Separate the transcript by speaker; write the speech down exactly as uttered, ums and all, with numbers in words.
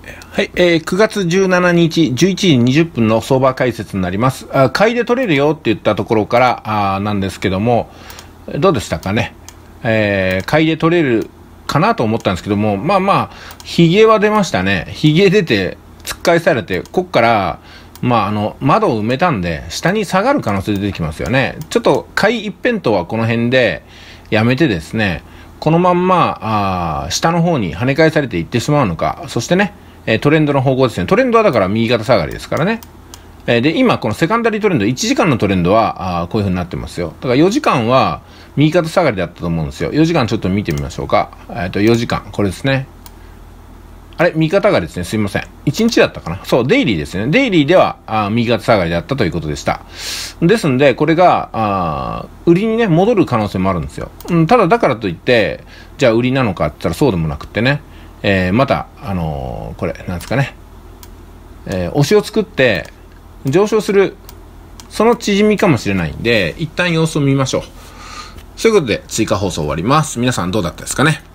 Speaker 1: はい、えー、くがつじゅうしちにちじゅういちじにじゅっぷんの相場解説になります。あ、買いで取れるよって言ったところからあなんですけども、どうでしたかね。えー、買いで取れるかなと思ったんですけども、まあまあ、ヒゲは出ましたね。ヒゲ出て、突っ返されて、こっから、まああの、窓を埋めたんで、下に下がる可能性出てきますよね。ちょっと買い一辺倒はこの辺でやめてですね、このまんま、あ下の方に跳ね返されていってしまうのか、そしてね、トレンドの方向ですね。トレンドはだから右肩下がりですからね。で、今、このセカンダリートレンド、いちじかんのトレンドは、あこういう風になってますよ。だからよじかんは右肩下がりだったと思うんですよ。よじかんちょっと見てみましょうか。えっと、よじかん、これですね。あれ、右肩上がりですね。すいません。いちにちだったかな。そう、デイリーですね。デイリーでは、あ右肩下がりだったということでした。ですんで、これが、あ売りにね、戻る可能性もあるんですよ。うん、ただ、だからといって、じゃあ売りなのかって言ったらそうでもなくってね。えー、また、あのー、これ、なんですかね。えー、押しを作って、上昇する、その縮みかもしれないんで、一旦様子を見ましょう。そういうことで、追加放送終わります。皆さんどうだったですかね。